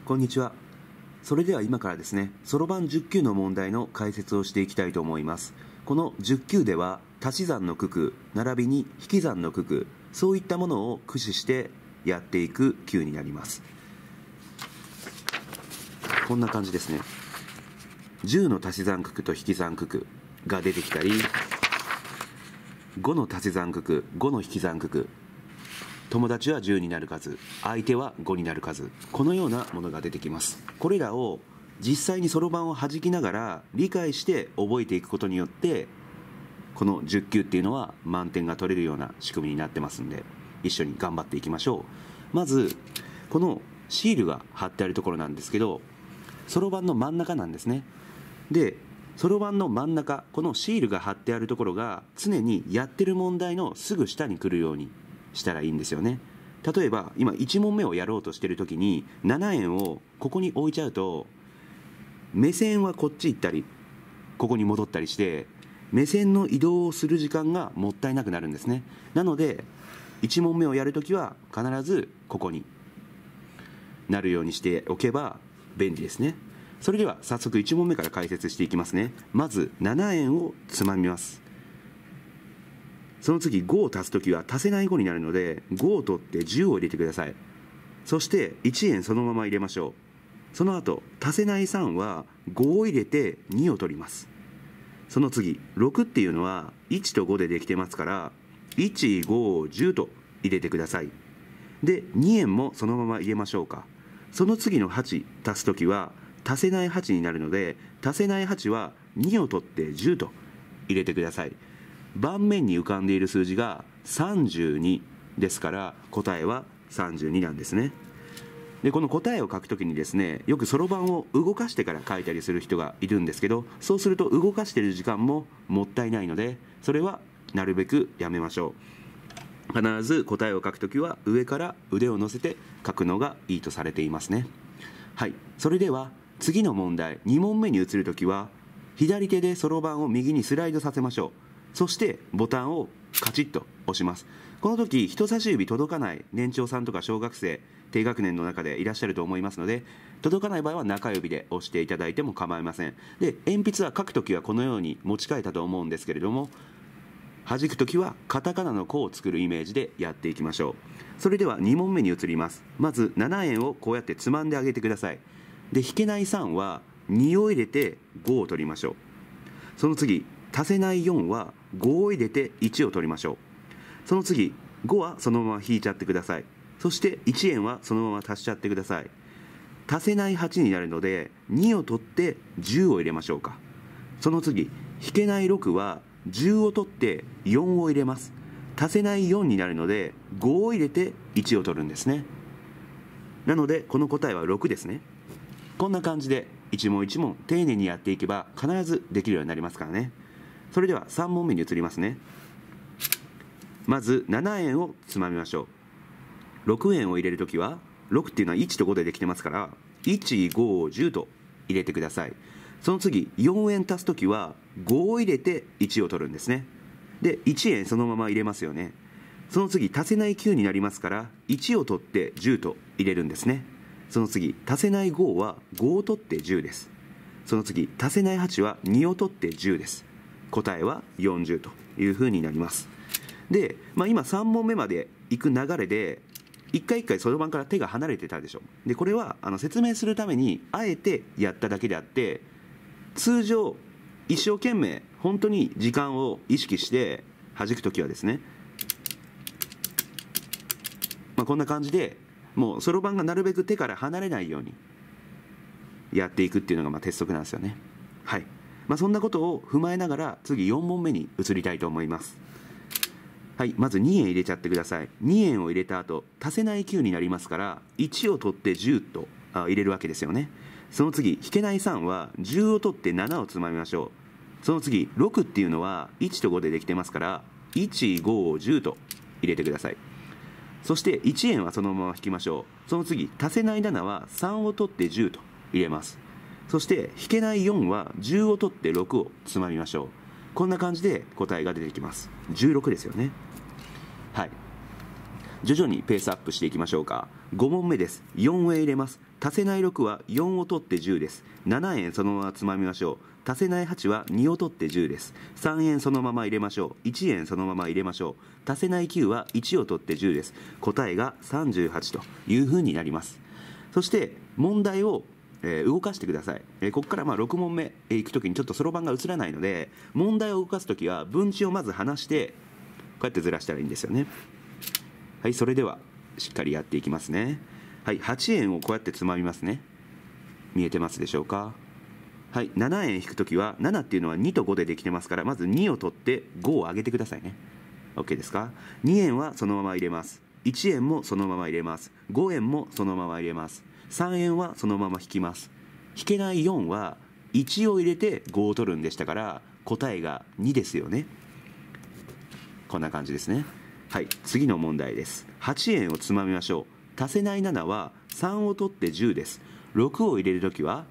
こんにちは。それでは今からですね、そろばん10級の問題の解説をしていきたいと思います。この10級では足し算の九九並びに引き算の九九、そういったものを駆使してやっていく級になります。こんな感じですね。10の足し算九九と引き算九九が出てきたり、5の足し算九九、5の引き算九九、友達は10になる数、相手は5になる数、このようなものが出てきます。これらを実際にそろばんを弾きながら理解して覚えていくことによって、この10級っていうのは満点が取れるような仕組みになってますんで、一緒に頑張っていきましょう。まずこのシールが貼ってあるところなんですけど、そろばんの真ん中なんですね。でそろばんの真ん中、このシールが貼ってあるところが常にやってる問題のすぐ下に来るようにしたらいいんですよね。例えば今1問目をやろうとしてる時に7円をここに置いちゃうと、目線はこっち行ったりここに戻ったりして目線の移動をする時間がもったいなくなるんですね。なので1問目をやるときは必ずここになるようにしておけば便利ですね。それでは早速1問目から解説していきますね。まず7円をつまみます。その次5を足すときは足せない5になるので5を取って10を入れてください。そして1円そのまま入れましょう。その後足せない3は5を入れて2を取ります。その次6っていうのは1と5でできてますから1、5、10と入れてください。で2円もそのまま入れましょうか。その次の8足すときは足せない8になるので足せない8は2を取って10と入れてください。盤面に浮かんでいる数字が32ですから答えは32なんですね。でこの答えを書くときにですね、よくそろばんを動かしてから書いたりする人がいるんですけど、そうすると動かしている時間ももったいないので、それはなるべくやめましょう。必ず答えを書くときは上から腕を乗せて書くのがいいとされていますね。はい、それでは次の問題2問目に移るときは左手でそろばんを右にスライドさせましょう。そしてボタンをカチッと押します。この時人差し指届かない年長さんとか小学生低学年の中でいらっしゃると思いますので、届かない場合は中指で押していただいても構いません。で鉛筆は書く時はこのように持ち替えたと思うんですけれども、弾く時はカタカナの「コ」を作るイメージでやっていきましょう。それでは2問目に移ります。まず7円をこうやってつまんであげてください。で引けない3は2を入れて5を取りましょう。その次足せない4は5を入れて1を取りましょう。その次5はそのまま引いちゃってください。そして1円はそのまま足しちゃってください。足せない8になるので2を取って10を入れましょうか。その次引けない6は10を取って4を入れます。足せない4になるので5を入れて1を取るんですね。なのでこの答えは6ですね。こんな感じで一問一問丁寧にやっていけば必ずできるようになりますからね。それでは3問目に移りますね。まず7円をつまみましょう。6円を入れるときは6っていうのは1と5でできてますから1、5、10と入れてください。その次4円足すときは5を入れて1を取るんですね。で1円そのまま入れますよね。その次足せない9になりますから1を取って10と入れるんですね。その次足せない5は5を取って10です。その次足せない8は2を取って10です。答えは40というふうになります。で、今3問目まで行く流れで一回一回そろばんから手が離れてたでしょ。でこれは説明するためにあえてやっただけであって、通常一生懸命本当に時間を意識して弾くときはですね、こんな感じでもうそろばんがなるべく手から離れないようにやっていくっていうのが鉄則なんですよね。はい、そんなことを踏まえながら次4問目に移りたいと思います。はい、まず2円入れちゃってください。2円を入れた後足せない9になりますから1を取って10と入れるわけですよね。その次引けない3は10を取って7をつまみましょう。その次6っていうのは1と5でできてますから1、5、10と入れてください。そして1円はそのまま引きましょう。その次足せない7は3を取って10と入れます。そして引けない4は10を取って6をつまみましょう。こんな感じで答えが出てきます。16ですよね。はい。 徐々にペースアップしていきましょうか。5問目です。4円入れます。足せない6は4を取って10です。7円そのままつまみましょう。足せない8は2を取って10です。3円そのまま入れましょう。1円そのまま入れましょう。足せない9は1を取って10です。答えが38というふうになります。そして問題を動かしてください。ここから6問目いくときにちょっとそろばんが映らないので、問題を動かすときは分値をまず離してこうやってずらしたらいいんですよね。はい、それではしっかりやっていきますね。はい、8円をこうやってつまみますね。見えてますでしょうか。はい、7円引くときは7っていうのは2と5でできてますから、まず2を取って5を上げてくださいね。 OK ですか。2円はそのまま入れます。1円もそのまま入れます。5円もそのまま入れます。3円はそのまま引きます。引けない4は1を入れて5を取るんでしたから、答えが2ですよね。こんな感じですね。はい、次の問題です。8円をつまみましょう。足せない7は3を取って10です。6を入れるときは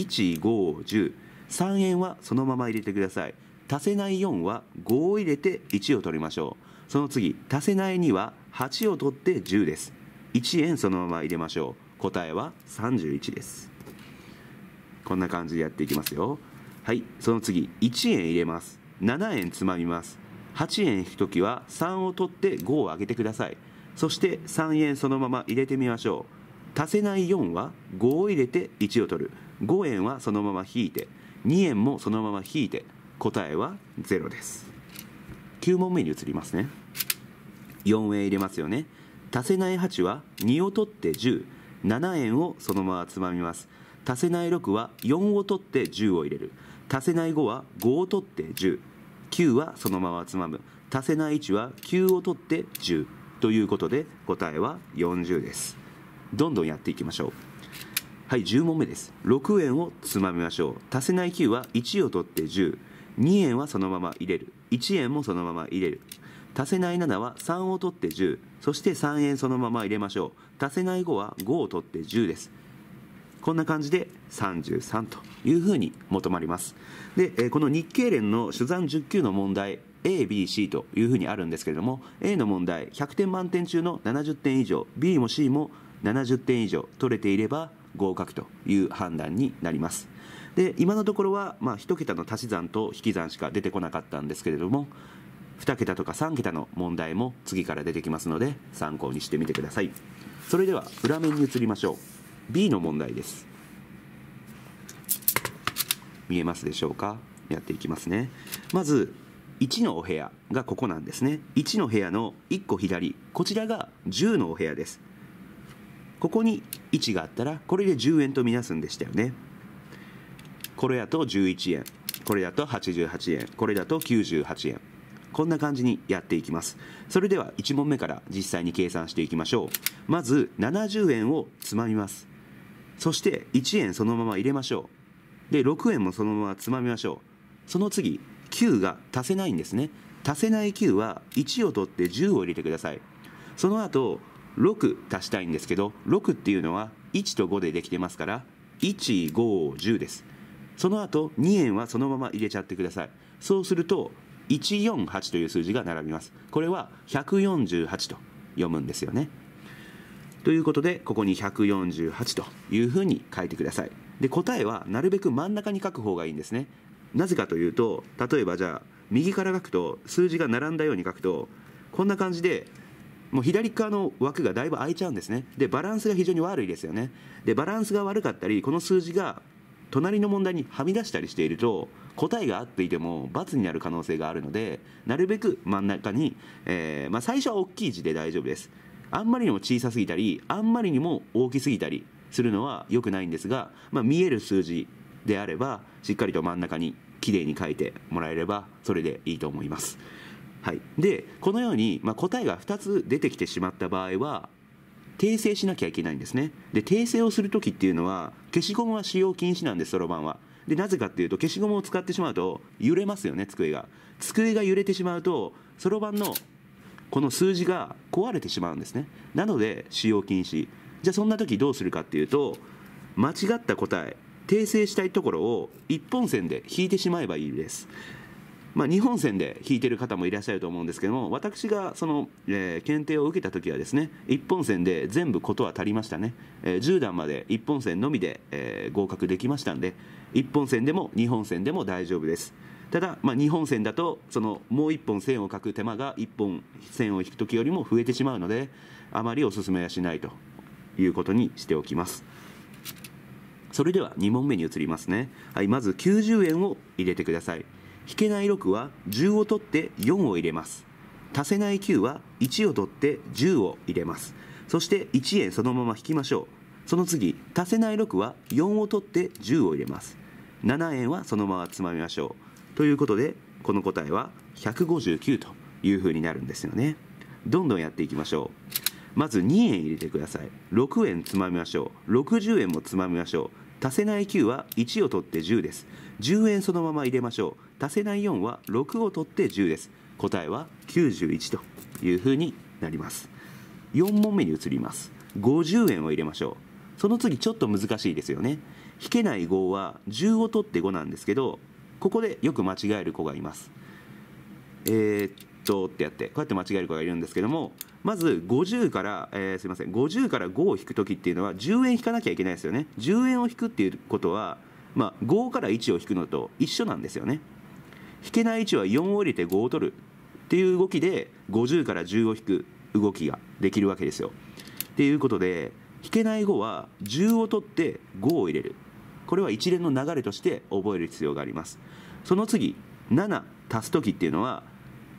1、5、10。3円はそのまま入れてください。足せない4は5を入れて1を取りましょう。その次、足せない2は8を取って10です。1円そのまま入れましょう。答えは31です。こんな感じでやっていきますよ。はい、その次、1円入れます。7円つまみます。8円引くときは3を取って5を上げてください。そして3円そのまま入れてみましょう。足せない4は5を入れて1を取る。5円はそのまま引いて、2円もそのまま引いて、答えは0です。9問目に移りますね。4円入れますよね。足せない8は2を取って10。7円をそのままつまみます。足せない6は4を取って10を入れる。足せない5は5を取って10。9はそのままつまむ。足せない1は9を取って10ということで、答えは40です。どんどんやっていきましょう。はい、10問目です。6円をつまみましょう。足せない9は1を取って10。2円はそのまま入れる。1円もそのまま入れる。足せない7は3を取って10。そして3円そのまま入れましょう。足せない5は5を取って10です。こんな感じで33というふうに求まります。で、この日経連の珠算10級の問題 A、B、C というふうにあるんですけれども、 A の問題100点満点中の70点以上、 B も C も70点以上取れていれば合格という判断になります。で、今のところは1桁の足し算と引き算しか出てこなかったんですけれども、2桁とか3桁の問題も次から出てきますので参考にしてみてください。それでは裏面に移りましょう。 B の問題です。見えますでしょうか。やっていきますね。まず1のお部屋がここなんですね。1の部屋の1個左、こちらが10のお部屋です。ここに1があったらこれで10円とみなすんでしたよね。これだと11円、これだと88円、これだと98円。こんな感じにやっていきます。それでは1問目から実際に計算していきましょう。まず70円をつまみます。そして1円そのまま入れましょう。で、6円もそのままつまみましょう。その次、9が足せないんですね。足せない9は1を取って10を入れてください。その後6足したいんですけど、6っていうのは1と5でできてますから1、5、10です。その後2円はそのまま入れちゃってください。そうすると148という数字が並びます。これは148と読むんですよね。ということでここに148というふうに書いてください。で、答えはなるべく真ん中に書く方がいいんですね。なぜかというと、例えばじゃあ右から書くと数字が並んだように書くとこんな感じでもう左側の枠がだいぶ空いちゃうんですね。で、バランスが非常に悪いですよね。で、バランスが悪かったりこの数字が隣の問題にはみ出したりしていると答えが合っていても×になる可能性があるので、なるべく真ん中に、最初は大きい字で大丈夫です。あんまりにも小さすぎたりあんまりにも大きすぎたりするのは良くないんですが、見える数字であればしっかりと真ん中にきれいに書いてもらえればそれでいいと思います。はい、でこのように、答えが2つ出てきてしまった場合は訂正しなきゃいけないんですね。で、訂正をするときっていうのは消しゴムは使用禁止なんです、そろばんは。で、なぜかっていうと消しゴムを使ってしまうと揺れますよね。机が揺れてしまうとそろばんのこの数字が壊れてしまうんですね。なので使用禁止。じゃあそんな時どうするかっていうと、間違った答え、訂正したいところを一本線で引いてしまえばいいです。 2本線で引いてる方もいらっしゃると思うんですけども、私がその、検定を受けた時はですね、1本線で全部ことは足りましたね。10段まで1本線のみで、合格できましたんで、1本線でも2本線でも大丈夫です。ただ、2本線だとそのもう1本線を書く手間が1本線を引く時よりも増えてしまうので、あまりお勧めはしないということにしておきます。それでは2問目に移りますね。はい、まず90円を入れてください。引けない6は10を取って4を入れます。足せない9は1を取って10を入れます。そして1円そのまま引きましょう。その次、足せない6は4を取って10を入れます。7円はそのままつまみましょう。ということで、この答えは159というふうになるんですよね。どんどんやっていきましょう。まず2円入れてください。6円つまみましょう。60円もつまみましょう。足せない9は1を取って10です。10円そのまま入れましょう。足せない4は6を取って10です。答えは91というふうになります。4問目に移ります。50円を入れましょう。その次ちょっと難しいですよね。引けない5は10を取って5なんですけど、ここでよく間違える子がいます。ってやってこうやって間違える子がいるんですけども、まず50から、50から5を引くときっていうのは10円引かなきゃいけないですよね。10円を引くっていうことは、5から1を引くのと一緒なんですよね。引けない1は4を入れて5を取るっていう動きで50から10を引く動きができるわけですよ。っていうことで、引けない5は10を取って5を入れる。これは一連の流れとして覚える必要があります。その次、7足すときっていうのは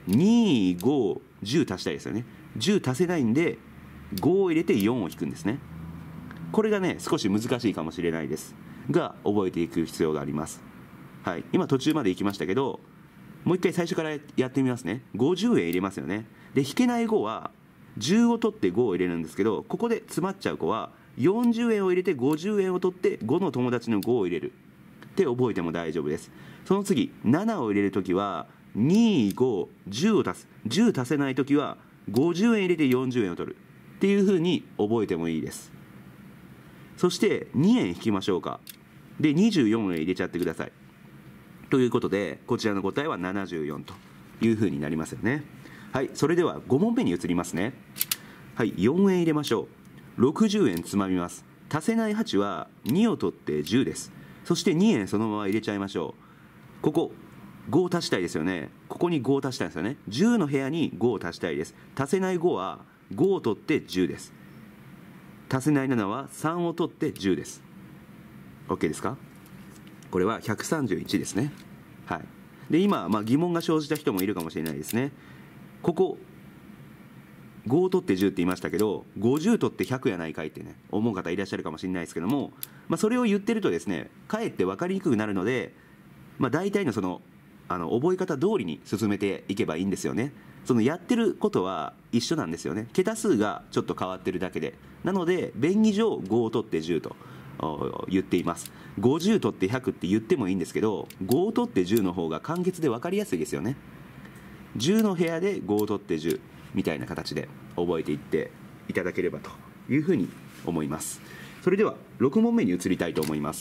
2、5、10足したいですよね。10足せないんで5を入れて4を引くんですね。これがね、少し難しいかもしれないですが、覚えていく必要があります。はい、今途中まで行きましたけど、もう一回最初からやってみますね。50円入れますよね。で、引けない5は10を取って5を入れるんですけど、ここで詰まっちゃう子は40円を入れて50円を取って5の友達の5を入れるって覚えても大丈夫です。その次、7を入れるときは2、5、10を足す。10足せないときは50円入れて40円を取るっていうふうに覚えてもいいです。そして2円引きましょうか。で、24円入れちゃってください。ということで、こちらの答えは74というふうになりますよね。はい、それでは5問目に移りますね。はい、4円入れましょう。60円つまみます。足せない8は2を取って10です。そして2円そのまま入れちゃいましょう。ここ5足したいですよね。ここに5足したいですよね。10の部屋に5を足したいです。足せない5は5を取って10です。足せない7は3を取って10です。 OK ですか？これは131ですね。はい。で、今、疑問が生じた人もいるかもしれないですね。ここ5取って10って言いましたけど、50取って100やないかいってね、思う方いらっしゃるかもしれないですけども、それを言ってるとですね、かえって分かりにくくなるので、大体のその覚え方通りに進めていけばいいんですよね。そのやってることは一緒なんですよね。桁数がちょっと変わってるだけで。なので便宜上5を取って10と言っています。50取って100って言ってもいいんですけど、5を取って10の方が簡潔で分かりやすいですよね。10の部屋で5を取って10みたいな形で覚えていっていただければというふうに思います。それでは6問目に移りたいと思います。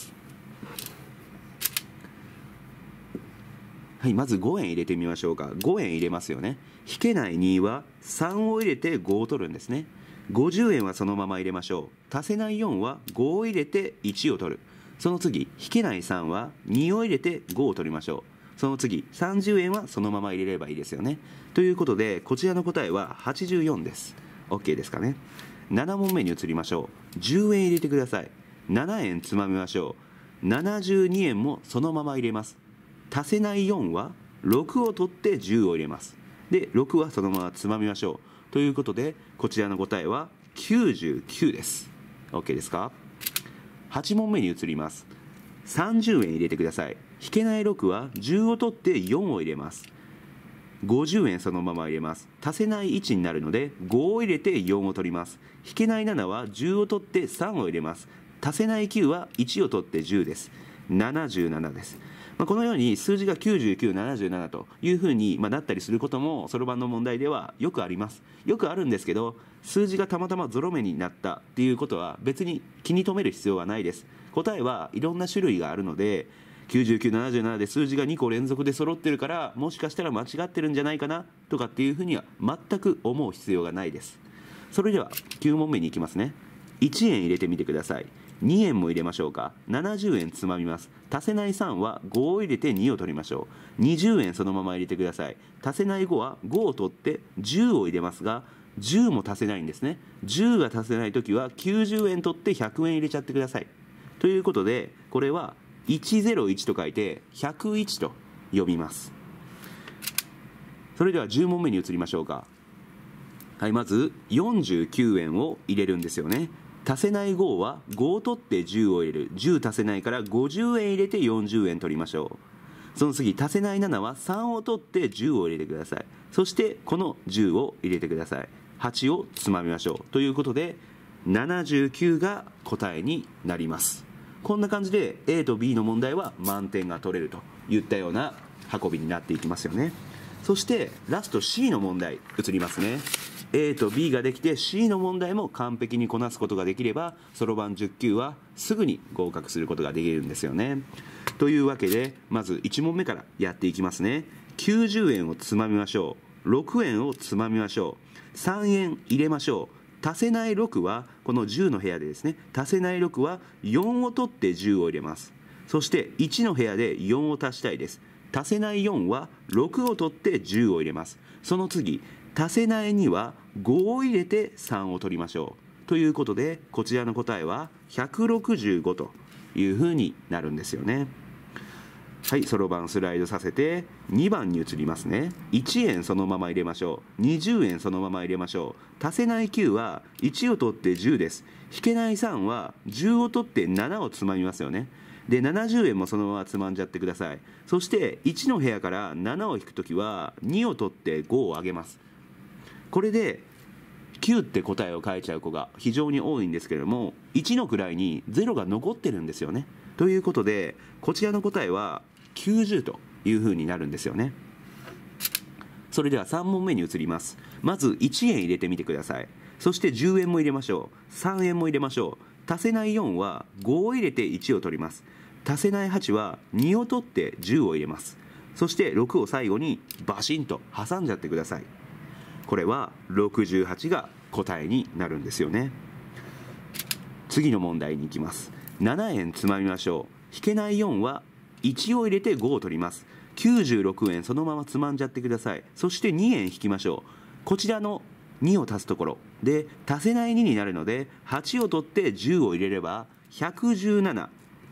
はい、まず5円入れてみましょうか。5円入れますよね。引けない2は3を入れて5を取るんですね。50円はそのまま入れましょう。足せない4は5を入れて1を取る。その次、引けない3は2を入れて5を取りましょう。その次、30円はそのまま入れればいいですよね。ということで、こちらの答えは84です。 OK ですかね。7問目に移りましょう。10円入れてください。7円つまみましょう。72円もそのまま入れます。足せない4は6を取って10を入れます。で、6はそのままつまみましょう。ということで、こちらの答えは99です。 OK ですか。8問目に移ります。30円入れてください。引けない6は10を取って4を入れます。50円そのまま入れます。足せない1になるので5を入れて4を取ります。引けない7は10を取って3を入れます。足せない9は1を取って10です。77です。このように数字が99、77というふうになったりすることもそろばんの問題ではよくあります。よくあるんですけど、数字がたまたまゾロ目になったっていうことは別に気に留める必要はないです。答えはいろんな種類があるので、 9977で数字が2個連続で揃ってるから、もしかしたら間違ってるんじゃないかなとかっていうふうには全く思う必要がないです。それでは9問目に行きますね。1円入れてみてください。2円も入れましょうか。70円つまみます。足せない3は5を入れて2を取りましょう。20円そのまま入れてください。足せない5は5を取って10を入れますが、10も足せないんですね。10が足せないときは90円取って100円入れちゃってください。ということで、これは101と書いて101と呼びます。それでは10問目に移りましょうか。はい、まず49円を入れるんですよね。足せない5は5を取って10を入れる。10足せないから50円入れて40円取りましょう。その次、足せない7は3を取って10を入れてください。そしてこの10を入れてください。8をつまみましょう。ということで79が答えになります。こんな感じで A と B の問題は満点が取れるといったような運びになっていきますよね。そしてラスト C の問題移りますね。A と B ができて C の問題も完璧にこなすことができれば、そろばん10級はすぐに合格することができるんですよね。というわけで、まず1問目からやっていきますね。90円をつまみましょう。6円をつまみましょう。3円入れましょう。足せない6はこの10の部屋でですね、足せない6は4を取って10を入れます。そして1の部屋で4を足したいです。足せない4は6を取って10を入れます。その次、足せない2は5を入れて3を取りましょう。ということで、こちらの答えは165というふうになるんですよね。はい、そろばんスライドさせて2番に移りますね。1円そのまま入れましょう。20円そのまま入れましょう。足せない9は1を取って10です。引けない3は10を取って7をつまみますよね。で、70円もそのままつまんじゃってください。そして1の部屋から7を引くときは2を取って5を上げます。これで9って答えを書いちゃう子が非常に多いんですけれども、1の位に0が残ってるんですよね。ということで、こちらの答えは90というふうになるんですよね。それでは3問目に移ります。まず1円入れてみてください。そして10円も入れましょう。3円も入れましょう。足せない4は5を入れて1を取ります。足せない8は2を取って10を入れます。そして6を最後にバシンと挟んじゃってください。これは68が答えになるんですよね。次の問題に行きます。7円つまみましょう。引けない4は1を入れて5を取ります。96円そのままつまんじゃってください。そして2円引きましょう。こちらの2を足すところで足せない2になるので、8を取って10を入れれば117。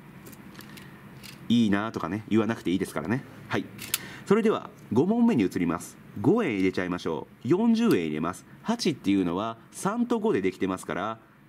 いいなとかね、言わなくていいですからね。はい、それでは5問目に移ります。5円入れちゃいましょう。40円入れます。8っていうのは3と5でできてますから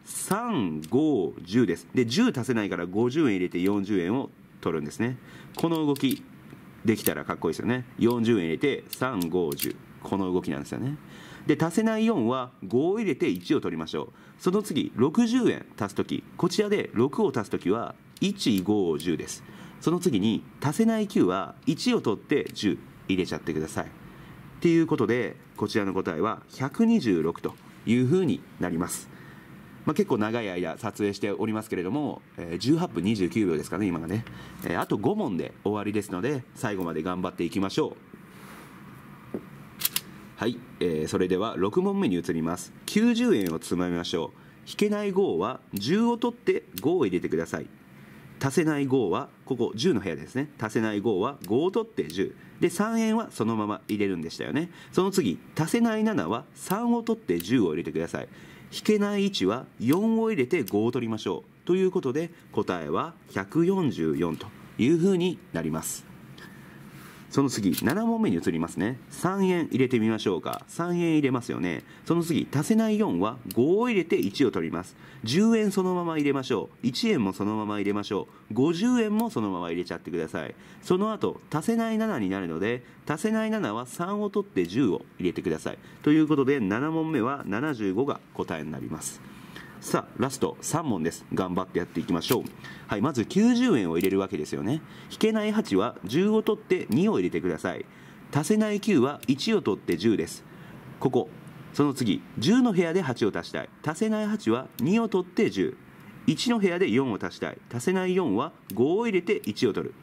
、3、5、10です。で、10足せないから50円入れて40円を取るんですね。この動きできたらかっこいいですよね。40円入れて3、5、10。この動きなんですよね。で、足せない4は5を入れて1を取りましょう。その次、60円足すとき、こちらで6を足すときは1、5、10です。その次に足せない9は1を取って10入れちゃってください。っていうことで、こちらの答えは126というふうになります。結構長い間撮影しておりますけれども、18分29秒ですかね、今がね。あと5問で終わりですので、最後まで頑張っていきましょう。はい、それでは6問目に移ります。90円をつまみましょう。引けない5は10を取って5を入れてください。足せない5はここ10の部屋ですね。足せない5は5を取って10で、3円はそのまま入れるんでしたよね。その次、足せない7は3を取って10を入れてください。引けない1は4を入れて5を取りましょう。ということで答えは144というふうになります。その次、7問目に移りますね。3円入れてみましょうか。3円入れますよね。その次、足せない4は5を入れて1を取ります。10円そのまま入れましょう。1円もそのまま入れましょう。50円もそのまま入れちゃってください。その後、足せない7になるので、足せない7は3を取って10を入れてください。ということで、7問目は75が答えになります。さあ、ラスト3問です。頑張ってやっていきましょう。はい、まず90円を入れるわけですよね。引けない8は10を取って2を入れてください。足せない9は1を取って10です。ここ、その次、10の部屋で8を足したい。足せない8は2を取って10。1の部屋で4を足したい。足せない4は5を入れて1を取る。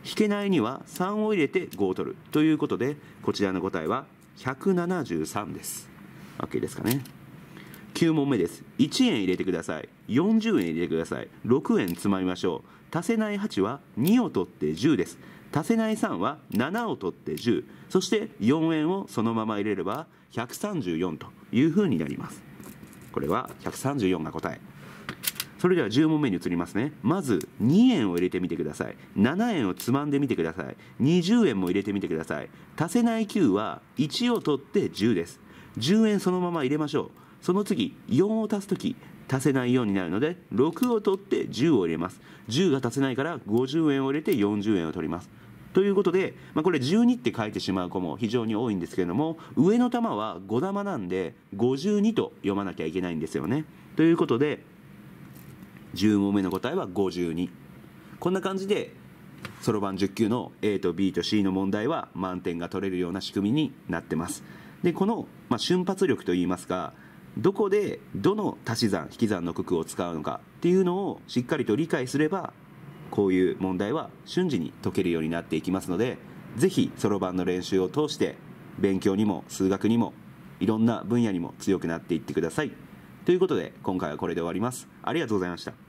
引けないには3を入れて5を取るということで、こちらの答えは173です。 OK ですかね。9問目です。1円入れてください、40円入れてください、6円つまみましょう。足せない8は2を取って10です。足せない3は7を取って10、そして4円をそのまま入れれば134というふうになります。これは134が答え。それでは10問目に移りますね。まず2円を入れてみてください。7円をつまんでみてください。20円も入れてみてください。足せない9は1を取って10です。10円そのまま入れましょう。その次4を足すとき足せない4になるので6を取って10を入れます。10が足せないから50円を入れて40円を取ります。ということで、これ12って書いてしまう子も非常に多いんですけれども、上の玉は5玉なんで52と読まなきゃいけないんですよね。ということで10問目の答えは52。こんな感じでそろばん10級の A と B と C の問題は満点が取れるような仕組みになってます。でこの、瞬発力といいますか、どこでどの足し算引き算の九九を使うのかっていうのをしっかりと理解すれば、こういう問題は瞬時に解けるようになっていきますので、ぜひそろばんの練習を通して勉強にも数学にもいろんな分野にも強くなっていってください。ということで今回はこれで終わります。ありがとうございました。